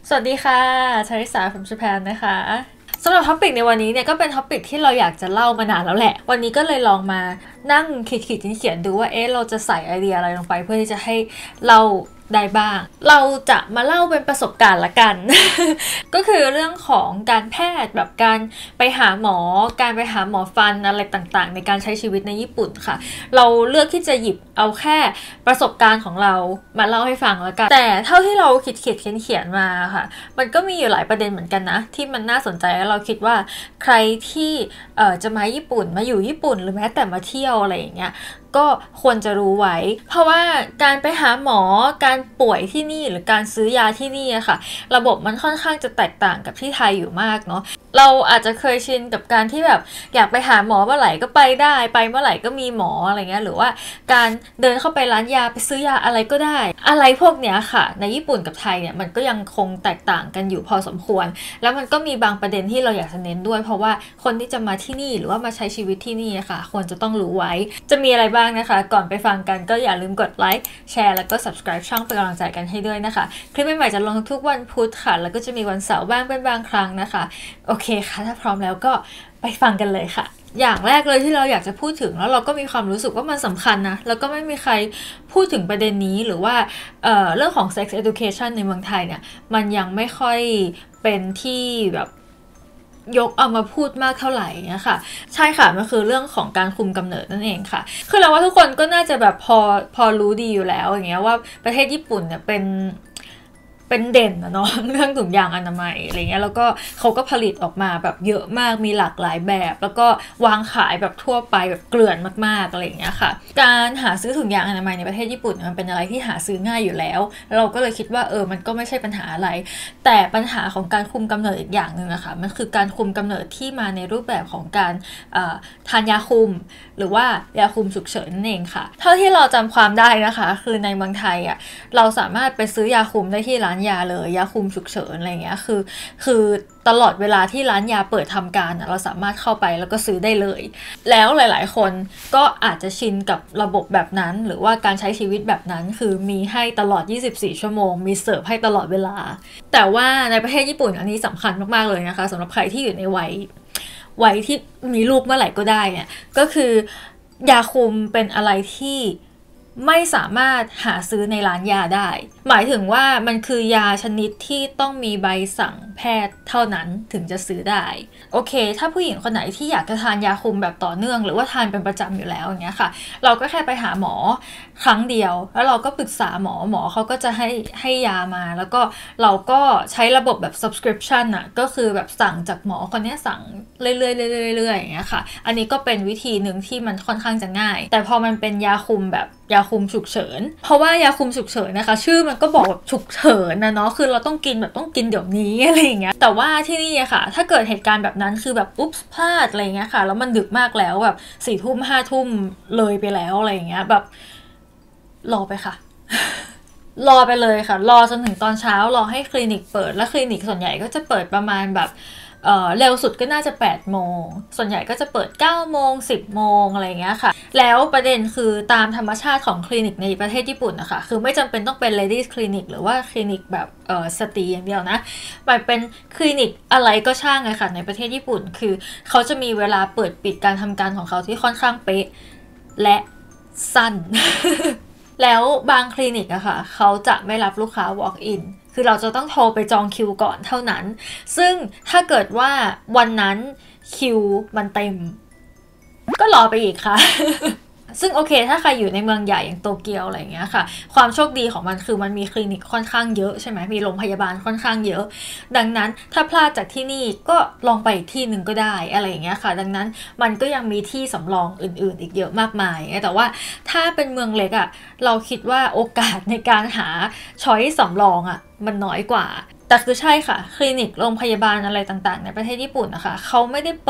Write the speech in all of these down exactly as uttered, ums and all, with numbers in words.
สวัสดีค่ะชาริสา from Japan นะคะสำหรับท็อปิกในวันนี้เนี่ยก็เป็นท็อปิกที่เราอยากจะเล่ามานานแล้วแหละวันนี้ก็เลยลองมานั่งขีดๆเขียนๆดูว่าเอ๊ะเราจะใส่ไอเดียอะไรลงไปเพื่อที่จะให้เราได้บ้างเราจะมาเล่าเป็นประสบการณ์ละกัน ก็คือเรื่องของการแพทย์แบบการไปหาหมอการไปหาหมอฟันอะไรต่างๆในการใช้ชีวิตในญี่ปุ่นค่ะเราเลือกที่จะหยิบเอาแค่ประสบการณ์ของเรามาเล่าให้ฟังแล้วกันแต่เท่าที่เราคิดเขียนเขียนเขียนมาค่ะมันก็มีอยู่หลายประเด็นเหมือนกันนะที่มันน่าสนใจแล้วเราคิดว่าใครที่เอ่อจะมาญี่ปุ่นมาอยู่ญี่ปุ่นหรือแม้แต่มาเที่ยวอะไรอย่างเงี้ยก็ควรจะรู้ไว้เพราะว่าการไปหาหมอการป่วยที่นี่หรือการซื้อยาที่นี่อะค่ะระบบมันค่อนข้างจะแตกต่างกับที่ไทยอยู่มากเนาะเราอาจจะเคยชินกับการที่แบบอยากไปหาหมอเมื่อไหร่ก็ไปได้ไปเมื่อไหร่ก็มีหมออะไรเงี้ยหรือว่าการเดินเข้าไปร้านยาไปซื้อยาอะไรก็ได้อะไรพวกเนี้ยค่ะในญี่ปุ่นกับไทยเนี่ยมันก็ยังคงแตกต่างกันอยู่พอสมควรแล้วมันก็มีบางประเด็นที่เราอยากจะเน้นด้วยเพราะว่าคนที่จะมาที่นี่หรือว่ามาใช้ชีวิตที่นี่ค่ะควรจะต้องรู้ไว้จะมีอะไรบ้างนะคะก่อนไปฟังกันก็อย่าลืมกดไลค์แชร์แล้วก็ subscribe ช่องเป็นกำลังใจกันให้ด้วยนะคะคลิปใหม่ๆจะลงทุกวันพุธค่ะแล้วก็จะมีวันเสาร์บ้างเป็นบางครั้งนะคะโอเคค่ะถ้าพร้อมแล้วก็ไปฟังกันเลยค่ะอย่างแรกเลยที่เราอยากจะพูดถึงแล้วเราก็มีความรู้สึกว่ามันสำคัญนะแล้วก็ไม่มีใครพูดถึงประเด็นนี้หรือว่า เอ่อ เรื่องของ sex education ในเมืองไทยเนี่ยมันยังไม่ค่อยเป็นที่แบบยกเอามาพูดมากเท่าไหร่เนี่ยค่ะใช่ค่ะมันคือเรื่องของการคุมกำเนิดนั่นเองค่ะคือเราว่าทุกคนก็น่าจะแบบพอพอรู้ดีอยู่แล้วอย่างเงี้ยว่าประเทศญี่ปุ่นเนี่ยเป็นเป็นเด่นนะเนาะเรื่องถุงยางอนามัยอะไรเงี้ยแล้วก็เขาก็ผลิตออกมาแบบเยอะมากมีหลากหลายแบบแล้วก็วางขายแบบทั่วไปแบบเกลื่อนมากๆอะไรเงี้ยค่ะการหาซื้อถุงยางอนามัยในประเทศญี่ปุ่นมันเป็นอะไรที่หาซื้อง่ายอยู่แล้วเราก็เลยคิดว่าเออมันก็ไม่ใช่ปัญหาอะไรแต่ปัญหาของการคุมกำเนิดอีกอย่างนึงนะคะมันคือการคุมกำเนิดที่มาในรูปแบบของการทานยาคุมหรือว่ายาคุมฉุกเฉินนั่นเองค่ะเท่าที่เราจำความได้นะคะคือในเมืองไทยอ่ะเราสามารถไปซื้อยาคุมได้ที่ร้านยาเลยยาคุมฉุกเฉินอะไรเงี้ยคือคือตลอดเวลาที่ร้านยาเปิดทำการเราสามารถเข้าไปแล้วก็ซื้อได้เลยแล้วหลายๆคนก็อาจจะชินกับระบบแบบนั้นหรือว่าการใช้ชีวิตแบบนั้นคือมีให้ตลอดยี่สิบสี่ชั่วโมงมีเสิร์ฟให้ตลอดเวลาแต่ว่าในประเทศญี่ปุ่นอันนี้สำคัญมากๆเลยนะคะสำหรับใครที่อยู่ในวัยวัยที่มีลูกเมื่อไหร่ก็ได้เนี่ยก็คือยาคุมเป็นอะไรที่ไม่สามารถหาซื้อในร้านยาได้หมายถึงว่ามันคือยาชนิดที่ต้องมีใบสั่งแพทย์เท่านั้นถึงจะซื้อได้โอเคถ้าผู้หญิงคนไหนที่อยากจะทานยาคุมแบบต่อเนื่องหรือว่าทานเป็นประจำอยู่แล้วอย่างเงี้ยค่ะเราก็แค่ไปหาหมอครั้งเดียวแล้วเราก็ปรึกษาหมอหมอเขาก็จะให้ให้ยามาแล้วก็เราก็ใช้ระบบแบบ subscription อ่ะก็คือแบบสั่งจากหมอคนนี้สั่งเรื่อยๆเรื่อยๆอย่างเงี้ยค่ะอันนี้ก็เป็นวิธีหนึ่งที่มันค่อนข้างจะง่ายแต่พอมันเป็นยาคุมแบบยาคุมฉุกเฉินเพราะว่ายาคุมฉุกเฉินนะคะชื่อมันก็บอกแบบฉุกเฉินนะเนาะคือเราต้องกินแบบต้องกินเดี๋ยวนี้อะไรอย่างเงี้ยแต่ว่าที่นี่อะค่ะถ้าเกิดเหตุการณ์แบบนั้นคือแบบอุ๊บพลาดอะไรเงี้ยค่ะแล้วมันดึกมากแล้วแบบสี่ทุ่มห้าทุ่มเลยไปแล้วอะไรอย่างเงี้ยแบบรอไปค่ะ รอไปเลยค่ะรอจนถึงตอนเช้ารอให้คลินิกเปิดและคลินิกส่วนใหญ่ก็จะเปิดประมาณแบบเอ่อเร็วสุดก็น่าจะแปดโมงส่วนใหญ่ก็จะเปิดเก้าโมงสิบโมงอะไรเงี้ยค่ะแล้วประเด็นคือตามธรรมชาติของคลินิกในประเทศญี่ปุ่นนะคะคือไม่จำเป็นต้องเป็น ladies clinic หรือว่าคลินิกแบบเอ่อสตรีอย่างเดียวนะมันเป็นคลินิกอะไรก็ช่างเลยค่ะในประเทศญี่ปุ่นคือเขาจะมีเวลาเปิดปิดการทำการของเขาที่ค่อนข้างเป๊ะและสั้น แล้วบางคลินิกอะค่ะเขาจะไม่รับลูกค้า walk in คือเราจะต้องโทรไปจองคิวก่อนเท่านั้นซึ่งถ้าเกิดว่าวันนั้นคิวมันเต็มก็รอไปอีกค่ะ ซึ่งโอเคถ้าใครอยู่ในเมืองใหญ่อย่างโตเกียวอะไรอย่างเงี้ยค่ะความโชคดีของมันคือมันมีคลินิกค่อนข้างเยอะใช่ไหมมีโรงพยาบาลค่อนข้างเยอะดังนั้นถ้าพลาดจากที่นี่ก็ลองไปอีกที่หนึ่งก็ได้อะไรอย่างเงี้ยค่ะดังนั้นมันก็ยังมีที่สำรองอื่นๆอีกเยอะมากมายแต่ว่าถ้าเป็นเมืองเล็กอะเราคิดว่าโอกาสในการหาช้อยส์สำรองอะมันน้อยกว่าแต่คือใช่ค่ะคลินิกโรงพยาบาลอะไรต่างๆในประเทศญี่ปุ่นนะคะเขาไม่ได้เปิด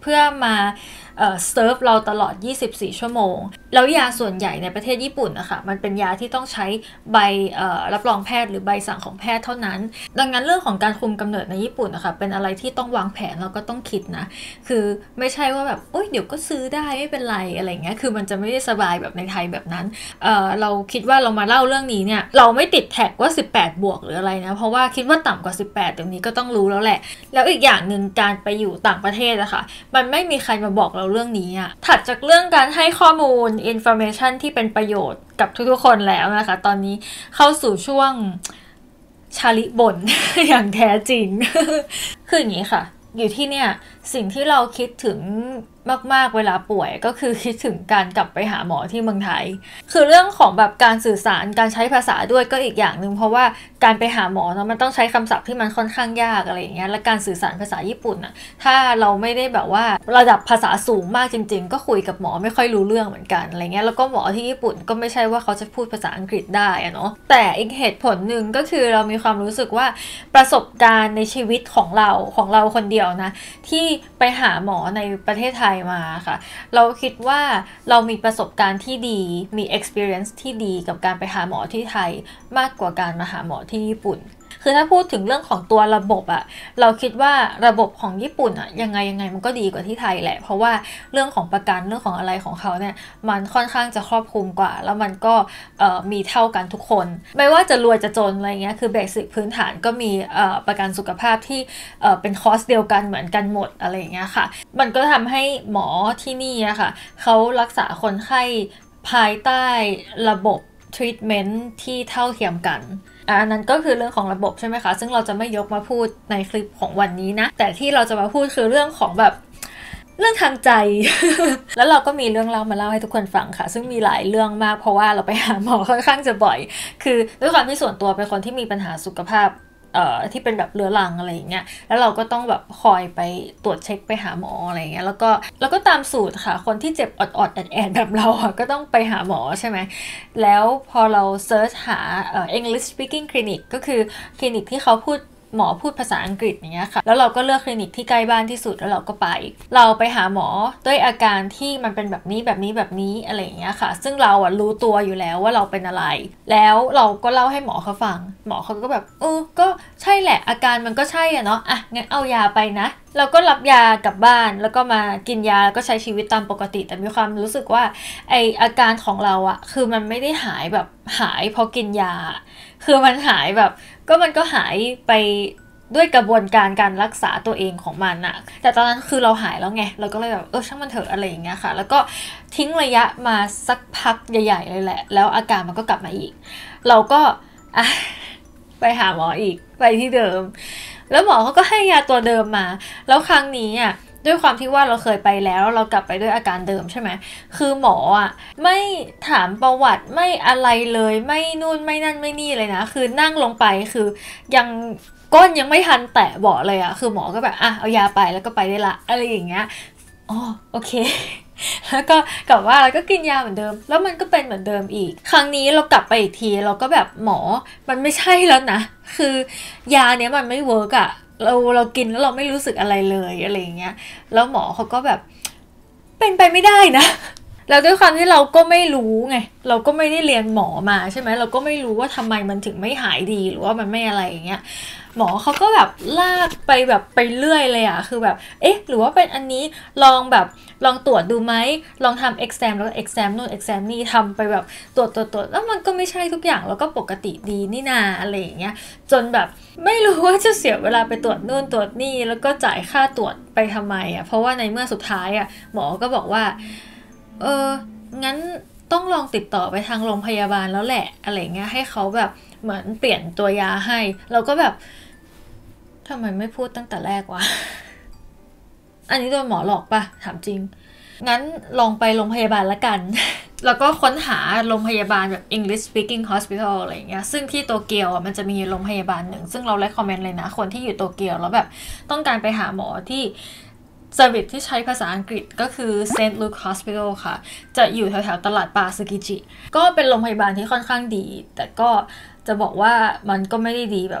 พื่อมาเอ่อเซิร์ฟเราตลอดยี่สิบสี่ชั่วโมงแล้วยาส่วนใหญ่ในประเทศญี่ปุ่นนะคะมันเป็นยาที่ต้องใช้ใบเอ่อรับรองแพทย์หรือใบสั่งของแพทย์เท่านั้นดังนั้นเรื่องของการคุมกำเนิดในญี่ปุ่นนะคะเป็นอะไรที่ต้องวางแผนแล้วก็ต้องคิดนะคือไม่ใช่ว่าแบบโอ๊ยเดี๋ยวก็ซื้อได้ไม่เป็นไรอะไรเงี้ยคือมันจะไม่ได้สบายแบบในไทยแบบนั้นเอ่อเราคิดว่าเรามาเล่าเรื่องนี้เนี่ยเราไม่ติดแท็กว่าสิบแปดบวกหรืออะไรนะเพราะว่าคิดว่าต่ำกว่าสิบแปดตรงนี้ก็ต้องรู้แล้วแหละแล้วอีกอย่างหนึ่งการไปอยู่ต่างประเทศอะค่ะมันไม่มีใครมาบอกเราเรื่องนี้อะถัดจากเรื่องการให้ข้อมูล information ที่เป็นประโยชน์กับทุกๆคนแล้วนะคะตอนนี้เข้าสู่ช่วงชาลิบ่น อย่างแท้จริง คืออย่างนี้ค่ะอยู่ที่เนี่ยสิ่งที่เราคิดถึงมากๆเวลาป่วยก็คือคิดถึงการกลับไปหาหมอที่เมืองไทยคือเรื่องของแบบการสื่อสารการใช้ภาษาด้วยก็อีกอย่างหนึ่งเพราะว่าการไปหาหมอเนาะมันต้องใช้คำศัพท์ที่มันค่อนข้างยากอะไรอย่างเงี้ยและการสื่อสารภาษาญี่ปุ่นอะถ้าเราไม่ได้แบบว่าระดับภาษาสูงมากจริงๆก็คุยกับหมอไม่ค่อยรู้เรื่องเหมือนกันอะไรเงี้ยแล้วก็หมอที่ญี่ปุ่นก็ไม่ใช่ว่าเขาจะพูดภาษาอังกฤษได้อะเนาะแต่อีกเหตุผลหนึ่งก็คือเรามีความรู้สึกว่าประสบการณ์ในชีวิตของเราของเราคนเดียวนะที่ไปหาหมอในประเทศไทยมาค่ะเราคิดว่าเรามีประสบการณ์ที่ดีมี experience ที่ดีกับการไปหาหมอที่ไทยมากกว่าการมาหาหมอที่ญี่ปุ่นคือถ้าพูดถึงเรื่องของตัวระบบอะเราคิดว่าระบบของญี่ปุ่นอะยังไงยังไงมันก็ดีกว่าที่ไทยแหละเพราะว่าเรื่องของประกันเรื่องของอะไรของเขาเนี่ยมันค่อนข้างจะครอบคลุมกว่าแล้วมันก็มีเท่ากันทุกคนไม่ว่าจะรวยจะจนอะไรเงี้ยคือเบสิกพื้นฐานก็มีประกันสุขภาพที่เป็นคอสเดียวกันเหมือนกันหมดอะไรเงี้ยค่ะมันก็ทำให้หมอที่นี่อะค่ะเขารักษาคนไข้ภายใต้ระบบทรีทเมนต์ที่เท่าเทียมกันอันนั้นก็คือเรื่องของระบบใช่ไหมคะซึ่งเราจะไม่ยกมาพูดในคลิปของวันนี้นะแต่ที่เราจะมาพูดคือเรื่องของแบบเรื่องทางใจ แล้วเราก็มีเรื่องเล่ามาเล่าให้ทุกคนฟังค่ะซึ่งมีหลายเรื่องมากเพราะว่าเราไปหาหมอค่อนข้างจะบ่อยคือด้วยความที่ส่วนตัวเป็นคนที่มีปัญหาสุขภาพเอ่อที่เป็นแบบเรื้อรังอะไรอย่างเงี้ยแล้วเราก็ต้องแบบคอยไปตรวจเช็คไปหาหมออะไรอย่างเงี้ยแล้วก็แล้วก็ตามสูตรค่ะคนที่เจ็บอดๆแอดๆแบบเราอ่ะก็ต้องไปหาหมอใช่ไหมแล้วพอเราเซิร์ชหาเอ่อ English speaking clinic ก็คือคลินิกที่เขาพูดหมอพูดภาษาอังกฤษอย่างเงี้ยค่ะแล้วเราก็เลือกคลินิกที่ใกล้บ้านที่สุดแล้วเราก็ไปเราไปหาหมอด้วยอาการที่มันเป็นแบบนี้แบบนี้แบบนี้อะไรอย่างเงี้ยค่ะซึ่งเราอ่ะรู้ตัวอยู่แล้วว่าเราเป็นอะไรแล้วเราก็เล่าให้หมอเขาฟังหมอเขาก็แบบเออก็ใช่แหละอาการมันก็ใช่อ่ะเนาะอ่ะงั้นเอายาไปนะเราก็รับยากลับบ้านแล้วก็มากินยาแล้วก็ใช้ชีวิตตามปกติแต่มีความรู้สึกว่าไออาการของเราอะคือมันไม่ได้หายแบบหายเพราะกินยาคือมันหายแบบก็มันก็หายไปด้วยกระบวนการการรักษาตัวเองของมันอะแต่ตอนนั้นคือเราหายแล้วไงเราก็เลยแบบเออช่างมันเถอะอะไรอย่างเงี้ยค่ะแล้วก็ทิ้งระยะมาสักพักใหญ่ๆเลยแหละแล้วอาการมันก็กลับมาอีกเราก็อ่ะไปหาหมออีกไปที่เดิมแล้วหมอเขาก็ให้ยาตัวเดิมมาแล้วครั้งนี้อ่ะด้วยความที่ว่าเราเคยไปแล้วเรากลับไปด้วยอาการเดิมใช่ไหมคือหมออ่ะไม่ถามประวัติไม่อะไรเลยไม่นู่นไม่นั่นไม่นี่เลยนะคือนั่งลงไปคือยังก้นยังไม่ทันแตะเบาะเลยอ่ะคือหมอก็แบบอ่ะเอายาไปแล้วก็ไปได้ละอะไรอย่างเงี้ยอ๋อโอเคแล้วก็กลับว่าแล้วก็กินยาเหมือนเดิมแล้วมันก็เป็นเหมือนเดิมอีกครั้งนี้เรากลับไปอีกทีเราก็แบบหมอมันไม่ใช่แล้วนะคือยาเนี้ยมันไม่เวิร์กอะเราเรากินแล้วเราไม่รู้สึกอะไรเลยอะไรอย่างเงี้ยแล้วหมอเขาก็แบบเป็นไปไม่ได้นะแล้วด้วยความที่เราก็ไม่รู้ไงเราก็ไม่ได้เรียนหมอมาใช่ไหมเราก็ไม่รู้ว่าทำไมมันถึงไม่หายดีหรือว่ามันไม่อะไรอย่างเงี้ยหมอเขาก็แบบลากไปแบบไปเรื่อยเลยอะคือแบบเอ๊ะหรือว่าเป็นอันนี้ลองแบบลองตรวจดูไหมลองทำ exam แล้ว exam นู่น exam นี่ทำไปแบบตรวจตรวจตรวจแล้วมันก็ไม่ใช่ทุกอย่างแล้วก็ปกติดีนี่นาอะไรอย่างเงี้ยจนแบบไม่รู้ว่าจะเสียเวลาไปตรวจนู่นตรวจนี่แล้วก็จ่ายค่าตรวจไปทำไมอะเพราะว่าในเมื่อสุดท้ายอะหมอก็บอกว่าเอองั้นต้องลองติดต่อไปทางโรงพยาบาลแล้วแหละอะไรเงี้ยให้เขาแบบเหมือนเปลี่ยนตัวยาให้เราก็แบบทำไมไม่พูดตั้งแต่แรกวะ อันนี้โดนหมอหลอกปะถามจริงงั้นลองไปโรงพยาบาลละกัน แล้วก็ค้นหาโรงพยาบาลแบบ English speaking hospital อะไรอย่างเงี้ยซึ่งที่โตเกียวอ่ะมันจะมีโรงพยาบาลหนึ่งซึ่งเรา recommend เลยนะคนที่อยู่โตเกียวแล้วแบบต้องการไปหาหมอที่เซอร์วิสที่ใช้ภาษาอังกฤษก็คือ Saint Luke Hospital ค่ะจะอยู่แถวๆตลาดปาซึกิจิก็เป็นโรงพยาบาลที่ค่อนข้างดีแต่ก็จะบอกว่ามันก็ไม่ได้ดีแบบ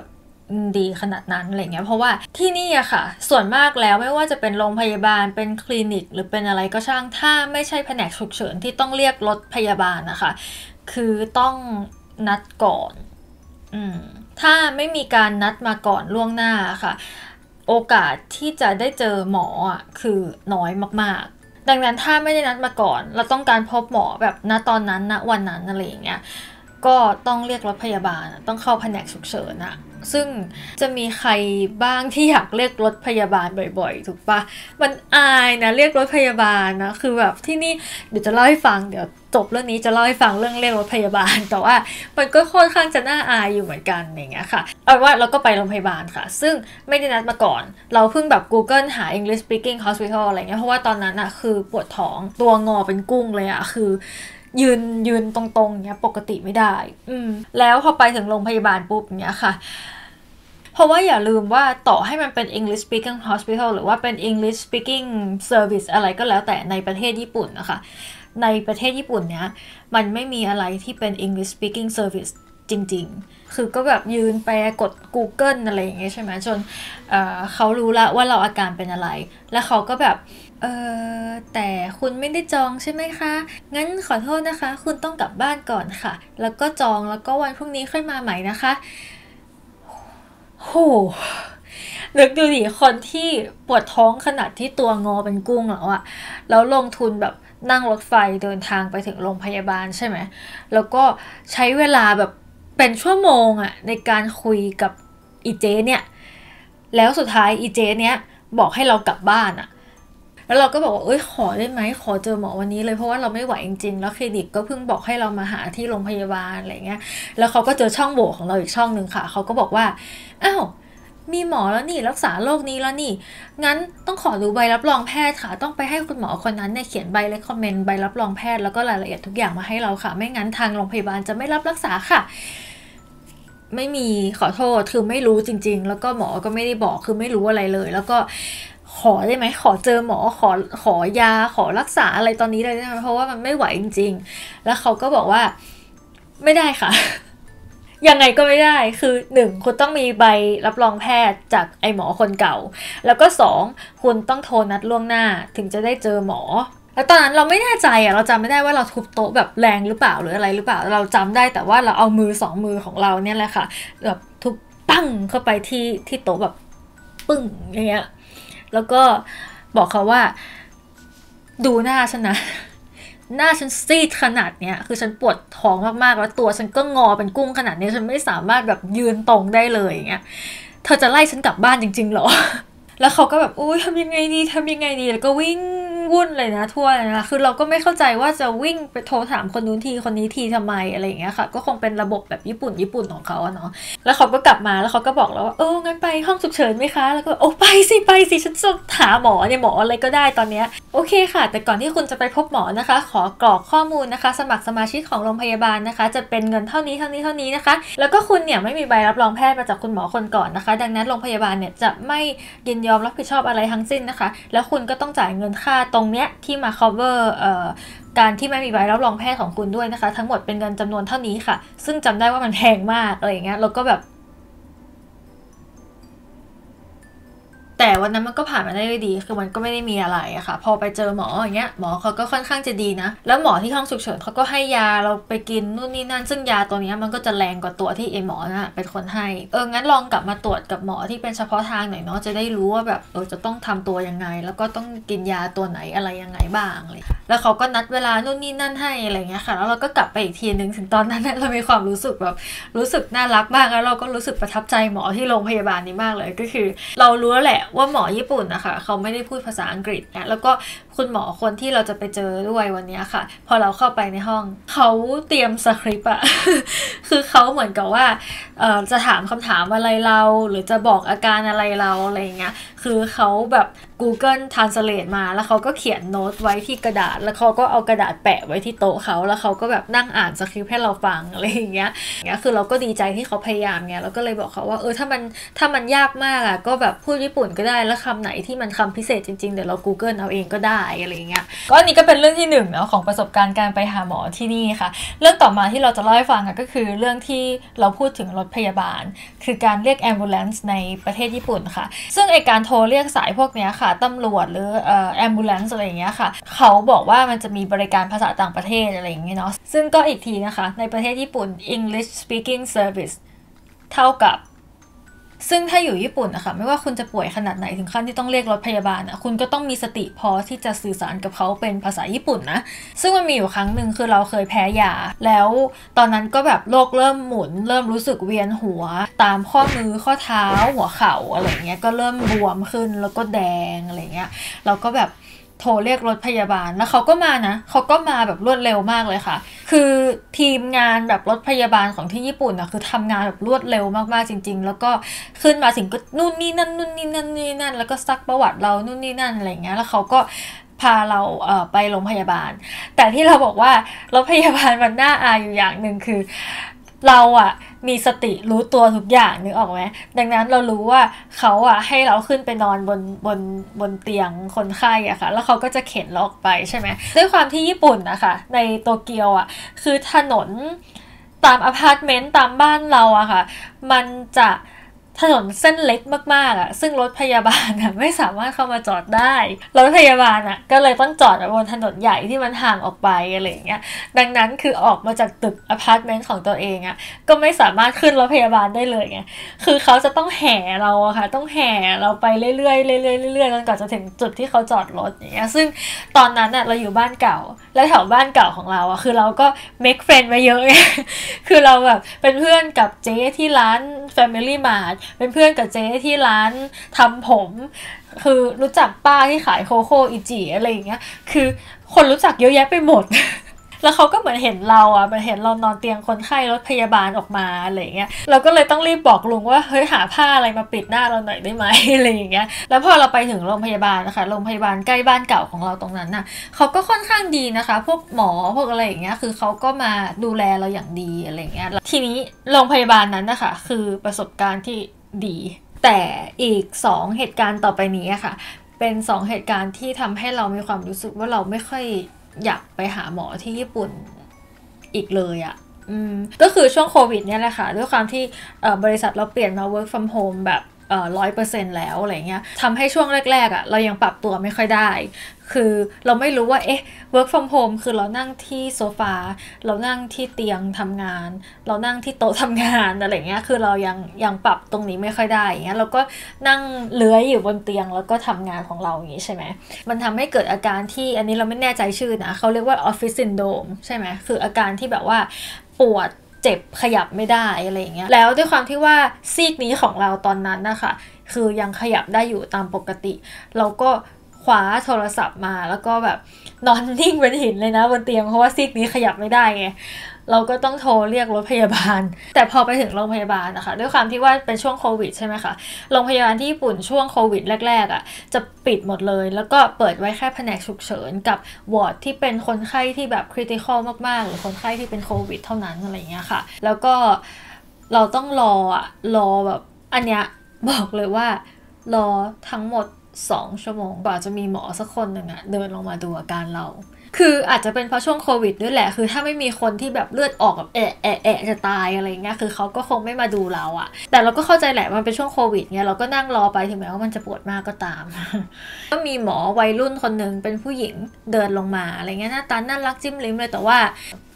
ดีขนาดนั้นอะไรเงี้ยเพราะว่าที่นี่อะค่ะส่วนมากแล้วไม่ว่าจะเป็นโรงพยาบาลเป็นคลินิกหรือเป็นอะไรก็ช่างถ้าไม่ใช่แผนกฉุกเฉินที่ต้องเรียกรถพยาบาลนะคะคือต้องนัดก่อนอืมถ้าไม่มีการนัดมาก่อนล่วงหน้าค่ะโอกาสที่จะได้เจอหมออ่ะคือน้อยมากๆดังนั้นถ้าไม่ได้นัดมาก่อนเราต้องการพบหมอแบบณตอนนั้นณวันนั้นอะไรอย่างเงี้ยก็ต้องเรียกรถพยาบาลต้องเข้าแผนกฉุกเฉินอะซึ่งจะมีใครบ้างที่อยากเรียกรถพยาบาลบ่อยๆถูกปะมันอายนะเรียกรถพยาบาลนะคือแบบที่นี่เดี๋ยวจะเล่าให้ฟังเดี๋ยวจบเรื่องนี้จะเล่าให้ฟังเรื่องเรียกรถพยาบาลแต่ว่ามันก็ค่อนข้างจะน่าอายอยู่เหมือนกันอย่างเงี้ยค่ะเอาว่าเราก็ไปโรงพยาบาลค่ะซึ่งไม่ได้นัดมาก่อนเราเพิ่งแบบ Google หา English speaking hospital อะไรเงี้ยเพราะว่าตอนนั้นอะคือปวดท้องตัวงอเป็นกุ้งเลยอะคือยืนยืนตรงๆเนี้ยปกติไม่ได้อืมแล้วพอไปถึงโรงพยาบาลปุ๊บเนี้ยค่ะเพราะว่าอย่าลืมว่าต่อให้มันเป็น English speaking hospital หรือว่าเป็น English speaking service อะไรก็แล้วแต่ในประเทศญี่ปุ่นนะคะในประเทศญี่ปุ่นเนี้ยมันไม่มีอะไรที่เป็น English speaking service จริงๆคือก็แบบยืนแปลกด Google อะไรอย่างเงี้ยใช่ไหมจน เอ่อ เขารู้ละว่าเราอาการเป็นอะไรแล้วเขาก็แบบเออแต่คุณไม่ได้จองใช่ไหมคะงั้นขอโทษนะคะคุณต้องกลับบ้านก่อนค่ะแล้วก็จองแล้วก็วันพรุ่งนี้ค่อยมาใหม่นะคะโหนึกดูดิคนที่ปวดท้องขนาดที่ตัวงอเป็นกุ้งแล้วอะแล้วลงทุนแบบนั่งรถไฟเดินทางไปถึงโรงพยาบาลใช่ไหมแล้วก็ใช้เวลาแบบเป็นชั่วโมงอะในการคุยกับอีเจเนี่ยแล้วสุดท้ายอีเจเนี้ยบอกให้เรากลับบ้านอะแล้วเราก็บอกว่าเอ้ยขอได้ไหมขอเจอหมอวันนี้เลยเพราะว่าเราไม่ไหวจริงๆแล้วคลินิกก็เพิ่งบอกให้เรามาหาที่โรงพยาบาลอะไรเงี้ยแล้วเขาก็เจอช่องโหว่ของเราอีกช่องนึงค่ะเขาก็บอกว่าอ้าวมีหมอแล้วนี่รักษาโรคนี้แล้วนี่งั้นต้องขอดูใบรับรองแพทย์ค่ะต้องไปให้คุณหมอคนนั้นเนี่ยเขียนใบเรคคอมเมนต์ใบรับรองแพทย์แล้วก็รายละเอียดทุกอย่างมาให้เราค่ะไม่งั้นทางโรงพยาบาลจะไม่รับรักษาค่ะไม่มีขอโทษคือไม่รู้จริงๆแล้วก็หมอก็ไม่ได้บอกคือไม่รู้อะไรเลยแล้วก็ขอได้ไหมขอเจอหมอขอขอยาขอรักษาอะไรตอนนี้เลยได้ไหมเพราะว่ามันไม่ไหวจริงๆแล้วเขาก็บอกว่าไม่ได้ค่ะยังไงก็ไม่ได้คือหนึ่งคุณต้องมีใบรับรองแพทย์จากไอหมอคนเก่าแล้วก็สองคุณต้องโทรนัดล่วงหน้าถึงจะได้เจอหมอแล้วตอนนั้นเราไม่แน่ใจอ่ะเราจำไม่ได้ว่าเราทุบโต๊ะแบบแรงหรือเปล่าหรืออะไรหรือเปล่าเราจำได้แต่ว่าเราเอามือสองมือของเราเนี่ยแหละค่ะแบบทุบปั้งเข้าไปที่ที่โต๊ะแบบปึ้งอย่างเงี้ยแล้วก็บอกเขาว่าดูหน้าฉันนะหน้าฉันซีดขนาดเนี้ยคือฉันปวดท้องมากๆแล้วตัวฉันก็งอเป็นกุ้งขนาดนี้ฉันไม่สามารถแบบยืนตรงได้เลยอย่างเงี้ยเธอจะไล่ฉันกลับบ้านจริงๆหรอแล้วเขาก็แบบอุ้ยทำยังไงดีทำยังไงดีแล้วก็วิ่งวุ่นเลยนะทั่วเลยนะคือเราก็ไม่เข้าใจว่าจะวิ่งไปโทรถามคนนู้นทีคนนี้ทีทำไมอะไรอย่างเงี้ยค่ะก็คงเป็นระบบแบบญี่ปุ่นญี่ปุ่นของเขาเนาะแล้วเขาก็กลับมาแล้วเขาก็บอกแล้วว่าเอองั้นไปห้องฉุกเฉินไหมคะแล้วก็โอ้ไปสิไปสิฉันจะหาหมอเนี่ยหมออะไรก็ได้ตอนเนี้ยโอเคค่ะแต่ก่อนที่คุณจะไปพบหมอนะคะขอกรอกข้อมูลนะคะสมัครสมาชิกของโรงพยาบาลนะคะจะเป็นเงินเท่านี้เท่านี้เท่านี้นะคะแล้วก็คุณเนี่ยไม่มีใบรับรองแพทย์มาจากคุณหมอคนก่อนนะคะดังนั้นโรงพยาบาลเนี่ยจะไม่ยินยอมรับผิดชอบอะไรทั้งสิ้นนะคะแล้วคุณก็ต้องจ่ายเงินค่าตรงเนี้ยที่มา cover เอ่อการที่ไม่มีใบรับรองแพทย์ของคุณด้วยนะคะทั้งหมดเป็นเงินจำนวนเท่านี้ค่ะซึ่งจำได้ว่ามันแพงมากอะไรอย่างเงี้ยแล้วก็แบบแต่วันนั้นมันก็ผ่านมาได้ด้วยดีคือมันก็ไม่ได้มีอะไรอะค่ะพอไปเจอหมออย่างเงี้ยหมอเขาก็ค่อนข้างจะดีนะแล้วหมอที่ห้องฉุกเฉินเขาก็ให้ยาเราไปกินนู่นนี่นั่นซึ่งยาตัวนี้มันก็จะแรงกว่าตัวที่ไอหมอน่ะเป็นคนให้เอองั้นลองกลับมาตรวจกับหมอที่เป็นเฉพาะทางหน่อยเนาะจะได้รู้ว่าแบบเออจะต้องทำตัวยังไงแล้วก็ต้องกินยาตัวไหนอะไรยังไงบ้างเลยแล้วเขาก็นัดเวลานู่นนี่นั่นให้อะไรเงี้ยค่ะแล้วเราก็กลับไปอีกทีนึงถึงตอนนั้นเรามีความรู้สึกแบบรู้สึกน่ารักมากแล้วเราก็รู้สึกประทับใจหมอที่โรงพยาบาลนี้มากเลยก็คือเรารู้แล้วแหละว่าหมอญี่ปุ่นนะคะเขาไม่ได้พูดภาษาอังกฤษนะแล้วก็คุณหมอคนที่เราจะไปเจอด้วยวันนี้ค่ะพอเราเข้าไปในห้องเขาเตรียมสคริปต์อะ คือเขาเหมือนกับว่าเอ่อจะถามคำถามอะไรเราหรือจะบอกอาการอะไรเราอะไรเงี้ยคือเขาแบบ Google Translate มาแล้วเขาก็เขียนโน้ตไว้ที่กระดาษแล้วเขาก็เอากระดาษแปะไว้ที่โต๊ะเขาแล้วเขาก็แบบนั่งอ่านสคริปต์ให้เราฟังอะไรอย่างเงี้ยอย่างเงี้ยคือเราก็ดีใจที่เขาพยายามเนี่ยเราก็เลยบอกเขาว่าเออถ้ามันถ้ามันยากมากอ่ะก็แบบพูดญี่ปุ่นก็ได้แล้วคำไหนที่มันคำพิเศษจริงๆเดี๋ยวเรา Google เอาเองก็ได้อะไรอย่างเงี้ยก็อันนี้ก็เป็นเรื่องที่หนึ่งเนาะของประสบการณ์การไปหาหมอที่นี่ค่ะเรื่องต่อมาที่เราจะเล่าให้ฟังก็คือเรื่องที่เราพูดถึงรถพยาบาลคือการเรียก ambulance ในประเทศญี่ปุ่นค่ะซึ่งไอการโทรเรียกสายพวกนี้ค่ะตำรวจหรือเอ่อ ambulance อะไรอย่างเงี้ยค่ะเขาบอกว่ามันจะมีบริการภาษาต่างประเทศอะไรอย่างเงี้ยเนาะซึ่งก็อีกทีนะคะในประเทศญี่ปุ่น English speaking service เท่ากับซึ่งถ้าอยู่ญี่ปุ่นนะคะไม่ว่าคุณจะป่วยขนาดไหนถึงขั้นที่ต้องเรียกรถพยาบาลนะคุณก็ต้องมีสติพอที่จะสื่อสารกับเขาเป็นภาษาญี่ปุ่นนะซึ่งมันมีอยู่ครั้งหนึ่งคือเราเคยแพ้ยาแล้วตอนนั้นก็แบบโรคเริ่มหมุนเริ่มรู้สึกเวียนหัวตามข้อมือข้อเท้าหัวเข่าอะไรเงี้ยก็เริ่มบวมขึ้นแล้วก็แดงอะไรเงี้ยเราก็แบบโทรเรียกรถพยาบาลแล้วเขาก็มานะเขาก็มาแบบรวดเร็วมากเลยค่ะคือทีมงานแบบรถพยาบาลของที่ญี่ปุ่นนะคือทำงานแบบรวดเร็วมากๆจริงๆแล้วก็ขึ้นมาถึงก็นู่นนี่นั่นนู่นนี่นั่นนี่นั่นแล้วก็ซักประวัติเรานู่นนี่นั่นอะไรเงี้ยแล้วเขาก็พาเราเอ่อไปโรงพยาบาลแต่ที่เราบอกว่ารถพยาบาลมันน่าอายอยู่อย่างหนึ่งคือเราอะมีสติรู้ตัวทุกอย่างนึกออกไหมดังนั้นเรารู้ว่าเขาอะให้เราขึ้นไปนอนบนบนบนเตียงคนไข้อะค่ะแล้วเขาก็จะเข็นเราออกไปใช่ไหมด้วยความที่ญี่ปุ่นนะคะในโตเกียวอะคือถนนตามอพาร์ตเมนต์ตามบ้านเราอะค่ะมันจะถนนเส้นเล็กมากๆอ่ะซึ่งรถพยาบาลอ่ะไม่สามารถเข้ามาจอดได้รถพยาบาลอ่ะก็เลยต้องจอดบนถนนใหญ่ที่มันห่างออกไปอะไรอย่างเงี้ยดังนั้นคือออกมาจากตึกอพาร์ตเมนต์ของตัวเองอ่ะก็ไม่สามารถขึ้นรถพยาบาลได้เลยไงคือเขาจะต้องแห่เราอะค่ะต้องแห่เราไปเรื่อยๆเรื่อยๆเรื่อยๆจนกว่าจะถึงจุดที่เขาจอดรถอย่างเงี้ยซึ่งตอนนั้นอ่ะเราอยู่บ้านเก่าแล้วแถวบ้านเก่าของเราอ่ะคือเราก็ make friend มาเยอะไงคือเราแบบเป็นเพื่อนกับเจ๊ที่ร้าน Family Martเป็นเพื่อนกับเจ๊ที่ร้านทำผมคือรู้จักป้าที่ขายโคโค่อิจิอะไรอย่างเงี้ยคือคนรู้จักเยอะแยะไปหมด แล้วเขาก็เหมือนเห็นเราอ่ะมันเห็นเรานอนเตียงคนไข้รถพยาบาลออกมาอะไรอย่างเงี้ยเราก็เลยต้องรีบบอกลุงว่าเฮ้ยหาผ้าอะไรมาปิดหน้าเราหน่อยได้ไหม อะไรอย่างเงี้ยแล้วพอเราไปถึงโรงพยาบาลนะคะโรงพยาบาลใกล้บ้านเก่าของเราตรงนั้นน่ะเขาก็ค่อนข้างดีนะคะพวกหมอพวกอะไรอย่างเงี้ยคือเขาก็มาดูแลเราอย่างดีอะไรอย่างเงี้ยทีนี้โรงพยาบาลนั้นนะคะคือประสบการณ์ที่ดีแต่อีกสองเหตุการณ์ต่อไปนี้ค่ะเป็นสองเหตุการณ์ที่ทำให้เรามีความรู้สึกว่าเราไม่ค่อยอยากไปหาหมอที่ญี่ปุ่นอีกเลยอะ่ะอืมก็คือช่วงโควิดเนี่ยแหละค่ะด้วยความที่บริษัทเราเปลี่ยนมา work from home แบบเอ่อร้อยเปอร์เซ็นต์แล้วอะไรเงี้ยทำให้ช่วงแรกๆอะ่ะเรายังปรับตัวไม่ค่อยได้คือเราไม่รู้ว่าเอ๊ะ work from home คือเรานั่งที่โซฟาเรานั่งที่เตียงทำงานเรานั่งที่โต๊ะทำงานอะไรเงี้ยคือเรายังยังปรับตรงนี้ไม่ค่อยได้อย่างเงี้ยเราก็นั่งเลื้อยอยู่บนเตียงแล้วก็ทำงานของเราอย่างงี้ใช่ไหมมันทำให้เกิดอาการที่อันนี้เราไม่แน่ใจชื่อนะเขาเรียกว่า office syndrome ใช่ไหมคืออาการที่แบบว่าปวดเจ็บขยับไม่ได้อะไรอย่างเงี้ยแล้วด้วยความที่ว่าซีกนี้ของเราตอนนั้นนะคะคือยังขยับได้อยู่ตามปกติเราก็คว้าโทรศัพท์มาแล้วก็แบบนอนนิ่งเป็นหินเลยนะบนเตียงเพราะว่าซีกนี้ขยับไม่ได้ไงเราก็ต้องโทรเรียกรถพยาบาลแต่พอไปถึงโรงพยาบาลนะคะด้วยความที่ว่าเป็นช่วงโควิดใช่ไหมคะโรงพยาบาลที่ญี่ปุ่นช่วงโควิดแรกๆอ่ะจะปิดหมดเลยแล้วก็เปิดไว้แค่แผนกฉุกเฉินกับวอร์ดที่เป็นคนไข้ที่แบบคริติคอลมากๆหรือคนไข้ที่เป็นโควิดเท่านั้นอะไรเงี้ยค่ะแล้วก็เราต้องรออ่ะรอแบบอันเนี้ยบอกเลยว่ารอทั้งหมดสองชั่วโมงกว่าจะมีหมอสักคนหนึ่งอะเดินลงมาดูอาการเราคืออาจจะเป็นเพราะช่วงโควิดด้วยแหละคือถ้าไม่มีคนที่แบบเลือดออกแบบแอะแอะแอะจะตายอะไรเงี้ยคือเขาก็คงไม่มาดูเราอะแต่เราก็เข้าใจแหละมันเป็นช่วงโควิดเงี้ยเราก็นั่งรอไปถึงแม้ว่ามันจะปวดมากก็ตาม ก็มีหมอวัยรุ่นคนหนึ่งเป็นผู้หญิงเดินลงมาอะไรเงี้ยหน้าตาน่ารักจิ้มลิ้มเลยแต่ว่า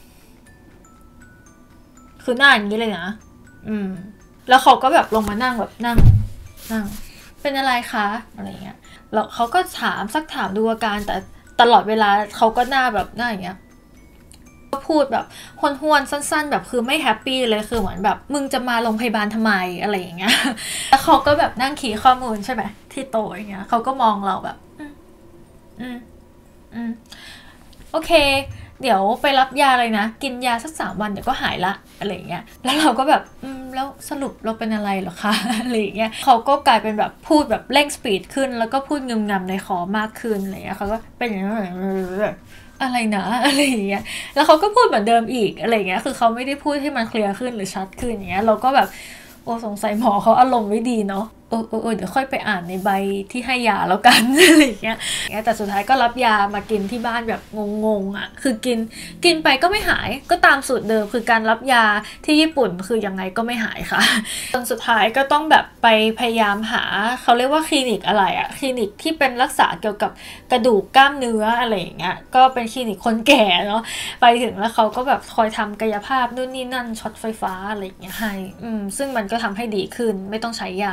คือหน้าอย่างนี้เลยนะอืมแล้วเขาก็แบบลงมานั่งแบบนั่งนั่งเป็นอะไรคะอะไรเงี้ยแล้วเขาก็ถามซักถามดูอาการแต่ตลอดเวลาเขาก็หน้าแบบหน้าอย่างเงี้ยก็พูดแบบห้วนๆสั้นๆแบบคือไม่แฮปปี้เลยคือเหมือนแบบมึงจะมาโรงพยาบาลทำไมอะไรอย่างเงี้ยแล้วเขาก็แบบนั่งขีข้อมูลใช่ไหมที่โต๊ะอย่างเงี้ยเขาก็มองเราแบบอืมอืมอืมโอเคเดี๋ยวไปรับยาเลยนะกินยาสักสามวันเดี๋ยวก็หายละอะไรเงี้ยแล้วเราก็แบบอืมแล้วสรุปเราเป็นอะไรหรอคะ อะไรเงี้ยเขาก็กลายเป็นแบบพูดแบบเร่งสปีดขึ้นแล้วก็พูดงึมงำในคอมากขึ้นอะไรเงี้ยเขาก็เป็นอย่างนั้นอะไรนะอะไรอย่างเงี้ยแล้วเขาก็พูดเหมือนเดิมอีกอะไรเงี้ยคือเขาไม่ได้พูดให้มันเคลียร์ขึ้นหรือชัดขึ้นอย่างเงี้ยเราก็แบบโอ้สงสัยหมอเขาอารมณ์ไม่ดีเนาะเออเออเดี๋ยวค่อยไปอ่านในใบที่ให้ยาแล้วกัน อะไรอย่างเงี้ยแต่สุดท้ายก็รับยามากินที่บ้านแบบงงๆอ่ะคือกินกินไปก็ไม่หายก็ตามสูตรเดิมคือการรับยาที่ญี่ปุ่นคือยังไงก็ไม่หายค่ะจนสุดท้ายก็ต้องแบบไปพยายามหาเขาเรียกว่าคลินิกอะไรอ่ะคลินิกที่เป็นรักษาเกี่ยวกับกระดูกกล้ามเนื้ออะไรอย่างเงี้ยก็เป็นคลินิกคนแก่เนาะไปถึงแล้วเขาก็แบบคอยทำกายภาพนู่นนี่นั่นช็อตไฟฟ้าอะไรอย่างเงี้ยให้อืมซึ่งมันก็ทำให้ดีขึ้นไม่ต้องใช้ยา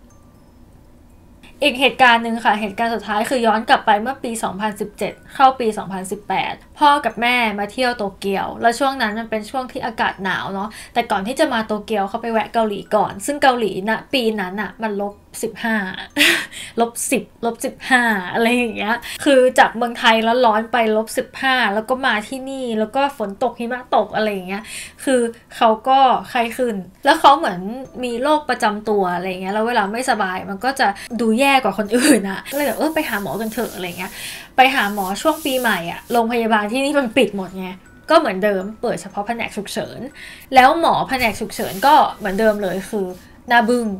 อีกเหตุการณ์หนึ่งค่ะเหตุการณ์สุดท้ายคือย้อนกลับไปเมื่อปีสองพันสิบเจ็ดเข้าปีสองพันสิบแปดพ่อกับแม่มาเที่ยวโตเกียวแล้วช่วงนั้นมันเป็นช่วงที่อากาศหนาวเนาะแต่ก่อนที่จะมาโตเกียวเขาไปแวะเกาหลีก่อนซึ่งเกาหลีนะปีนั้นอะมันลบสิบห้า ลบสิบลบสิบห้าอะไรอย่างเงี้ยคือจากเมืองไทยแล้วร้อนไปลบสิบห้าแล้วก็มาที่นี่แล้วก็ฝนตกหิมะตกอะไรอย่างเงี้ยคือเขาก็ไข้ขึ้นแล้วเขาเหมือนมีโรคประจำตัวอะไรเงี้ยแล้วเวลาไม่สบายมันก็จะดูแย่กว่าคนอื่นอะก็เลยแบบเออไปหาหมอกันเถอะอะไรเงี้ยไปหาหมอช่วงปีใหม่อะโรงพยาบาลที่นี่มันปิดหมดไงก็เหมือนเดิมเปิดเฉพาะแผนกฉุกเฉินแล้วหมอแผนกฉุกเฉินก็เหมือนเดิมเลยคือหน้าบึ้ง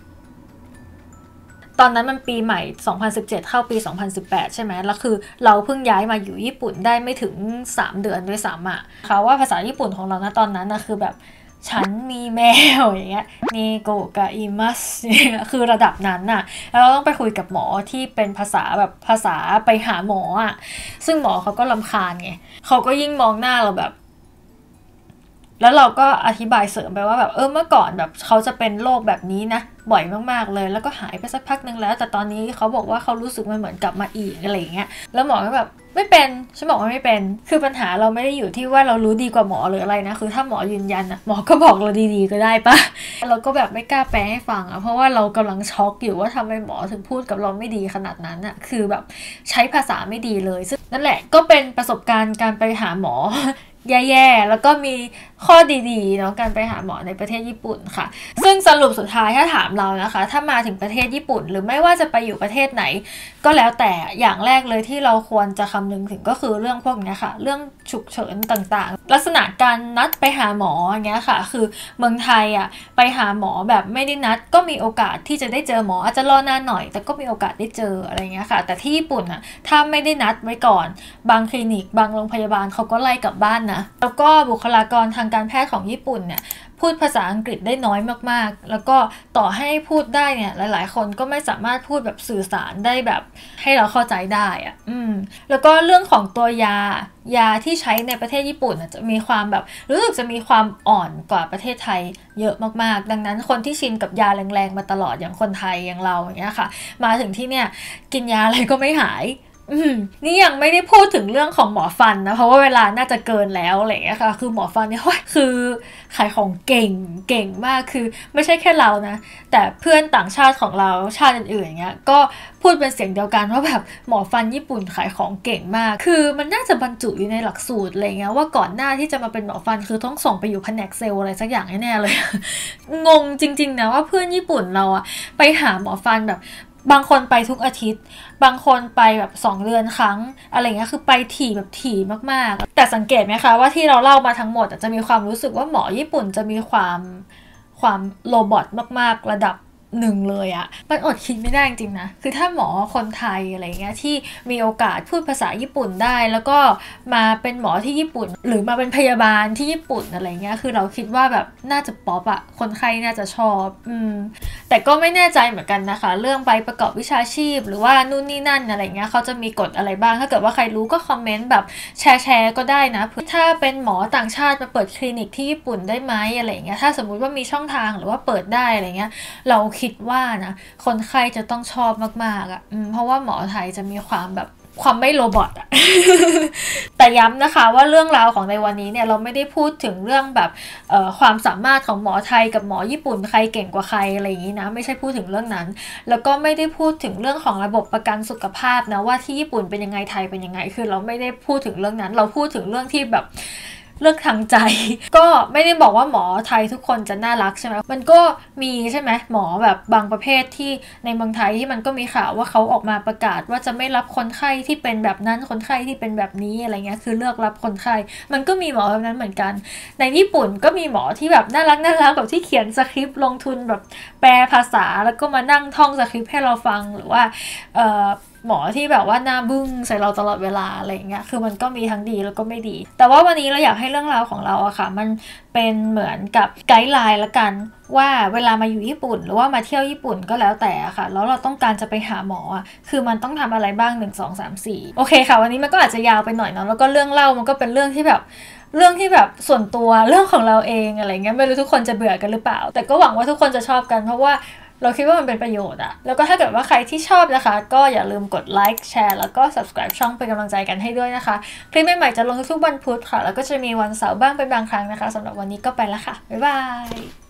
ตอนนั้นมันปีใหม่สองพันสิบเจ็ดเข้าปีสองพันสิบแปดใช่ไหมแล้วคือเราเพิ่งย้ายมาอยู่ญี่ปุ่นได้ไม่ถึงสามเดือนด้วยซ้ำอ่ะเขาว่าภาษาญี่ปุ่นของเรานะตอนนั้นนะคือแบบฉันมีแมวอย่างเงี้ยเนโกะกะอิมัสคือระดับนั้นน่ะแล้วเราต้องไปคุยกับหมอที่เป็นภาษาแบบภาษาไปหาหมออ่ะซึ่งหมอเขาก็รำคาญไงเขาก็ยิ่งมองหน้าเราแบบแล้วเราก็อธิบายเสริมไปว่าแบบเออเมื่อก่อนแบบเขาจะเป็นโรคแบบนี้นะบ่อยมากๆเลยแล้วก็หายไปสักพักนึงแล้วแต่ตอนนี้เขาบอกว่าเขารู้สึกมันเหมือนกลับมาอีกอะไรอย่างเงี้ยแล้วหมอก็แบบไม่เป็นฉันบอกว่าไม่เป็นคือปัญหาเราไม่ได้อยู่ที่ว่าเรารู้ดีกว่าหมอหรืออะไรนะคือถ้าหมอยืนยันอะหมอก็บอกเราดีๆก็ได้ปะเราก็แบบไม่กล้าแปลให้ฟังอะเพราะว่าเรากำลังช็อกอยู่ว่าทำไมหมอถึงพูดกับเราไม่ดีขนาดนั้นอะคือแบบใช้ภาษาไม่ดีเลยซึ่งนั่นแหละก็เป็นประสบการณ์การไปหาหมอแย่ๆแล้วก็มีข้อดีๆเนาะการไปหาหมอในประเทศญี่ปุ่นค่ะซึ่งสรุปสุดท้ายถ้าถามเรานะคะถ้ามาถึงประเทศญี่ปุ่นหรือไม่ว่าจะไปอยู่ประเทศไหนก็แล้วแต่อย่างแรกเลยที่เราควรจะคำนึงถึงก็คือเรื่องพวกนี้ค่ะเรื่องฉุกเฉินต่างๆลักษณะการนัดไปหาหมออย่างเงี้ยค่ะคือเมืองไทยอ่ะไปหาหมอแบบไม่ได้นัดก็มีโอกาสที่จะได้เจอหมออาจจะรอนานหน่อยแต่ก็มีโอกาสได้เจออะไรเงี้ยค่ะแต่ที่ญี่ปุ่นอ่ะถ้าไม่ได้นัดไว้ก่อนบางคลินิกบางโรงพยาบาลเขาก็ไล่กลับบ้านนะแล้วก็บุคลากรทางการแพทย์ของญี่ปุ่นเนี่ยพูดภาษาอังกฤษได้น้อยมากๆแล้วก็ต่อให้พูดได้เนี่ยหลายๆคนก็ไม่สามารถพูดแบบสื่อสารได้แบบให้เราเข้าใจได้อะอืมแล้วก็เรื่องของตัวยายาที่ใช้ในประเทศญี่ปุ่นจะมีความแบบรู้สึกจะมีความอ่อนกว่าประเทศไทยเยอะมากๆดังนั้นคนที่ชินกับยาแรงๆมาตลอดอย่างคนไทยอย่างเราอย่างเงี้ยค่ะมาถึงที่เนี่ยกินยาอะไรก็ไม่หายอืมนี่ยังไม่ได้พูดถึงเรื่องของหมอฟันนะเพราะว่าเวลาน่าจะเกินแล้วอะไรอย่างเงี้ยค่ะคือหมอฟันเนี่ยคือขายของเก่งเก่งมากคือไม่ใช่แค่เรานะแต่เพื่อนต่างชาติของเราชาติอื่นๆอย่างเงี้ยก็พูดเป็นเสียงเดียวกันว่าแบบหมอฟันญี่ปุ่นขายของเก่งมากคือมันน่าจะบรรจุอยู่ในหลักสูตรอะไรเงี้ยว่าก่อนหน้าที่จะมาเป็นหมอฟันคือต้องส่งไปอยู่แผนกเซลล์อะไรสักอย่างแน่ๆเลย งงจริงๆนะว่าเพื่อนญี่ปุ่นเราอะไปหาหมอฟันแบบบางคนไปทุกอาทิตย์บางคนไปแบบสองเดือนครั้งอะไรเงี้ยคือไปถี่แบบถี่มากๆแต่สังเกตไหมคะว่าที่เราเล่ามาทั้งหมดจะมีความรู้สึกว่าหมอญี่ปุ่นจะมีความความโรบอทมากๆระดับหนึ่งเลยอะมันอดคิดไม่ได้จริงๆนะคือถ้าหมอคนไทยอะไรเงี้ยที่มีโอกาสพูดภาษาญี่ปุ่นได้แล้วก็มาเป็นหมอที่ญี่ปุ่นหรือมาเป็นพยาบาลที่ญี่ปุ่นอะไรเงี้ยคือเราคิดว่าแบบน่าจะป๊อปอะคนไข้น่าจะชอบอืมแต่ก็ไม่แน่ใจเหมือนกันนะคะเรื่องใบประกอบวิชาชีพหรือว่านู่นนี่นั่นอะไรเงี้ยเขาจะมีกฎอะไรบ้างถ้าเกิดว่าใครรู้ก็คอมเมนต์แบบแชร์แชร์ก็ได้นะถ้าเป็นหมอต่างชาติมาเปิดคลินิกที่ญี่ปุ่นได้ไหมอะไรเงี้ยถ้าสมมุติว่ามีช่องทางหรือว่าเปิดได้อะไรเงี้ยเราคิดว่านะคนไข้จะต้องชอบมากๆอ่ะเพราะว่าหมอไทยจะมีความแบบความไม่โรบอทอะ แต่ย้ำนะคะว่าเรื่องราวของในวันนี้เนี่ยเราไม่ได้พูดถึงเรื่องแบบความสามารถของหมอไทยกับหมอญี่ปุ่นใครเก่งกว่าใครอะไรอย่างนี้นะไม่ใช่พูดถึงเรื่องนั้นแล้วก็ไม่ได้พูดถึงเรื่องของระบบประกันสุขภาพนะว่าที่ญี่ปุ่นเป็นยังไงไทยเป็นยังไงคือเราไม่ได้พูดถึงเรื่องนั้นเราพูดถึงเรื่องที่แบบเรื่องทางใจ ก็ไม่ได้บอกว่าหมอไทยทุกคนจะน่ารักใช่ไหมมันก็มีใช่ไหมหมอแบบบางประเภทที่ในเมืองไทยที่มันก็มีข่าวว่าเขาออกมาประกาศว่าจะไม่รับคนไข้ที่เป็นแบบนั้นคนไข้ที่เป็นแบบนี้อะไรเงี้ยคือเลือกรับคนไข้มันก็มีหมอแบบนั้นเหมือนกันในญี่ปุ่นก็มีหมอที่แบบน่ารักน่ารักแบบที่เขียนสคริปต์ลงทุนแบบแปลภาษาแล้วก็มานั่งท่องสคริปต์ให้เราฟังหรือว่าเอ่อหมอที่แบบว่าหน้าบึ้งใส่เราตลอดเวลาอะไรเงี้ยคือมันก็มีทั้งดีแล้วก็ไม่ดีแต่ว่าวันนี้เราอยากให้เรื่องราวของเราอะค่ะมันเป็นเหมือนกับไกด์ไลน์ละกันว่าเวลามาอยู่ญี่ปุ่นหรือว่ามาเที่ยวญี่ปุ่นก็แล้วแต่อะค่ะแล้วเราต้องการจะไปหาหมออะคือมันต้องทำอะไรบ้างหนึ่ง สอง สาม สี่โอเคค่ะวันนี้มันก็อาจจะยาวไปหน่อยเนาะแล้วก็เรื่องเล่ามันก็เป็นเรื่องที่แบบเรื่องที่แบบส่วนตัวเรื่องของเราเองอะไรเงี้ยไม่รู้ทุกคนจะเบื่อกันหรือเปล่าแต่ก็หวังว่าทุกคนจะชอบกันเพราะว่าเราคิดว่ามันเป็นประโยชน์อะแล้วก็ถ้าเกิดว่าใครที่ชอบนะคะก็อย่าลืมกดไลค์แชร์แล้วก็ subscribe ช่องเป็นกำลังใจกันให้ด้วยนะคะคลิปใหม่ๆจะลงทุกวันพุธค่ะแล้วก็จะมีวันเสาร์บ้างเป็นบางครั้งนะคะสำหรับวันนี้ก็ไปแล้วค่ะบ๊ายบาย